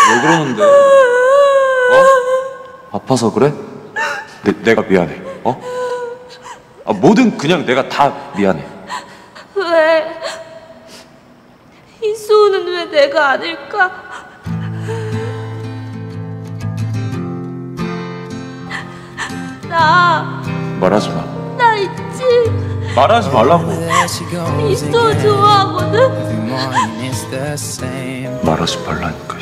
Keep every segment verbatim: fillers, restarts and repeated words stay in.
왜 그러는데? 어? 아파서 그래? 내, 내가 미안해. 어? 아, 뭐든 그냥 내가 다 미안해. 왜? 이수호는 왜 내가 아닐까? 나 말하지 마. 나 있지. 말하지 말라고. 이수호 좋아하거든. 말하지 말라니까.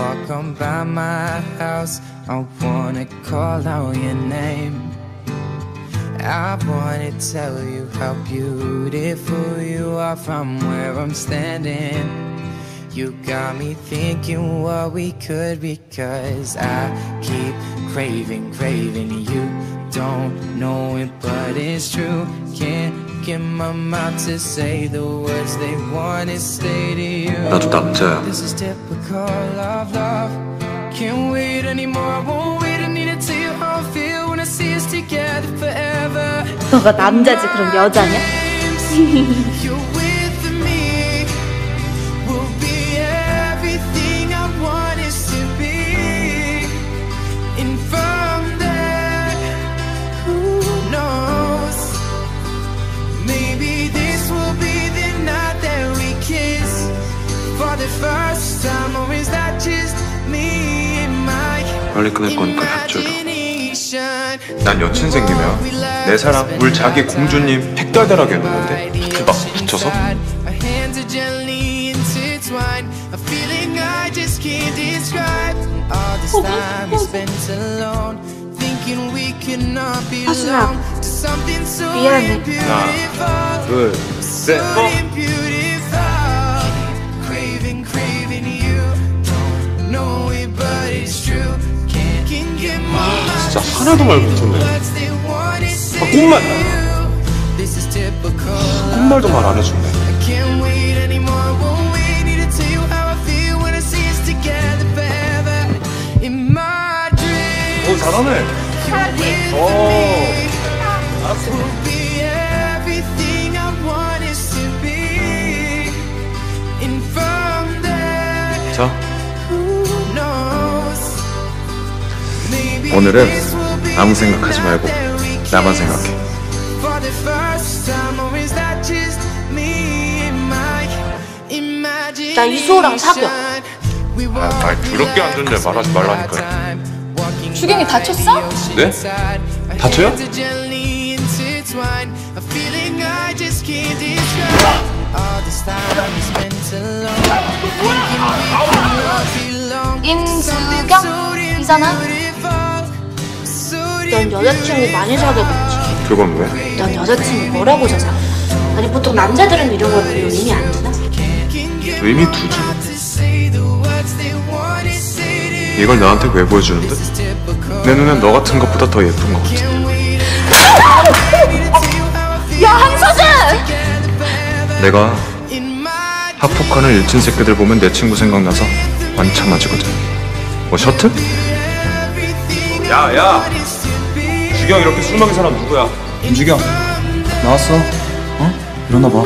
I wanna tell you how beautiful you are from where I'm standing. You got me thinking what we could be, 'cause I keep craving, craving you. Don't know it, but it's true. Can't get my mouth to say the words they wanna say to you. 나도 남자야. This is typical of love. Can't wait anymore. I won't wait. I need to tell you how I feel when I see us together forever. 너가 남자지 그럼 여자냐? You're with me. We'll be everything I want us to be. And from there, who knows? Maybe this will be the night that we kiss for the first time. Or is that just me and my 빨리 끊을 거니까 협조해라. 난 여친 생기면 내 사랑 울 자기 공주님 핵달달하게 해놓은 건데 하트 막 붙여서? 하순아 미안해. 하나 둘 셋 고! 진짜 하나도 말 못했네. 아, 꽃말! 꽃말도 말 안 해주네. 오, 잘하네. 잘하지? 오. 알았어. 자. 오늘은 아무 생각하지 말고 나만 생각해. 나 이수호랑 사겨. 아, 말 더럽게 안 듣는데 말하지 말라니까요. 주경이 다쳤어? 네? 다쳐요? 임주경? 이잖아? 넌 여자친구 많이 사귀었지. 그건 왜? 넌 여자친구 뭐라고 저 사귀어? 아니 보통 남자들은 이런 걸 별로 의미 안 두나? 의미 두지. 이걸 나한테 왜 보여주는데? 내 눈엔 너 같은 것보다 더 예쁜 것 같아. 야 한서준! 내가 학폭하는 일진 새끼들 보면 내 친구 생각나서 완차 맞으거든. 뭐 셔틀? 야, 야! 주경 이렇게 술 먹인 사람 누구야? 김주경 나왔어? 어? 일어나 봐.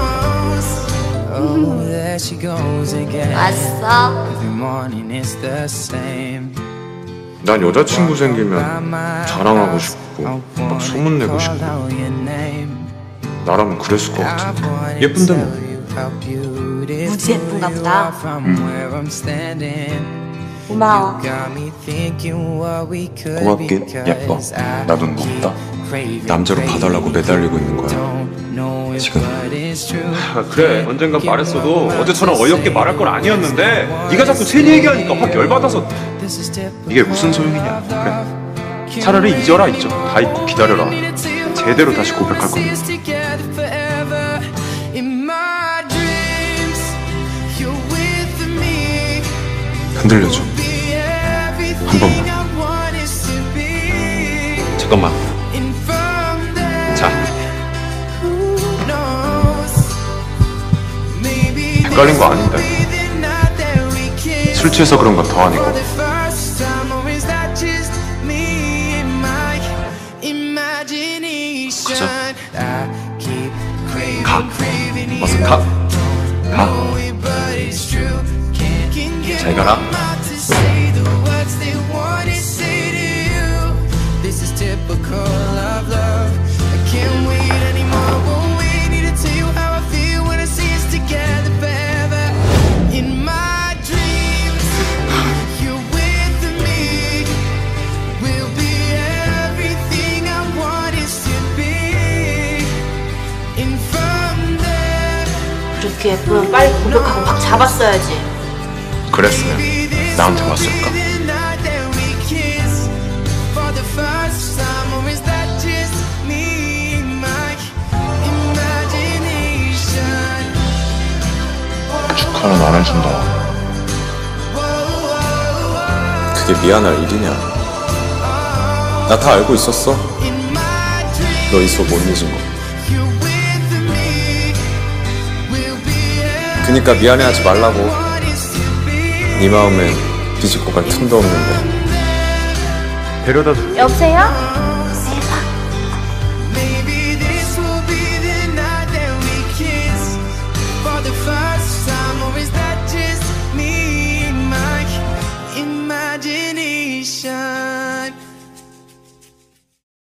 왔어. 난 여자친구 생기면 자랑하고 싶고 막 소문내고 싶고 나라면 그랬을 것 같은데 예쁜데 뭐. 무지 예쁜가 보다. 음. 고마워. 고맙긴 예뻐. 나 눈 높다. 남자로 봐달라고 매달리고 있는 거야 지금. 그래 언젠가 말했어도 어제처럼 어이없게 말할 건 아니었는데 네가 자꾸 세니 얘기하니까 확 열받아서. 이게 무슨 소용이냐. 그래 차라리 잊어라 잊어. 다 잊고 기다려라. 제대로 다시 고백할 거야. 흔들려줘 한 번만. 잠깐만. 자 헷갈린 거 아닌데. 술 취해서 그런 건 더 아니고. 가자. 가. 어서 가. 가. 잘 가라. to say the words they want to say to you. This is typical of love. I can't wait anymore. Won't wait. Need to tell you how I feel when I see us together forever. In my dreams, you're with me. We'll be everything I want us to be. And from there, 그렇게 예쁘면 빨리 고백하고 확 잡았어야지. 그랬으면 나한테 왔을까? 축하는 안 해준다. 그게 미안할 일이냐? 나 다 알고 있었어. 너 이 수업 못 잊은 거. 그니까 미안해하지 말라고. 네 마음에 뒤집고 갈 틈도 없는데. 데려다 줘. 여보세요?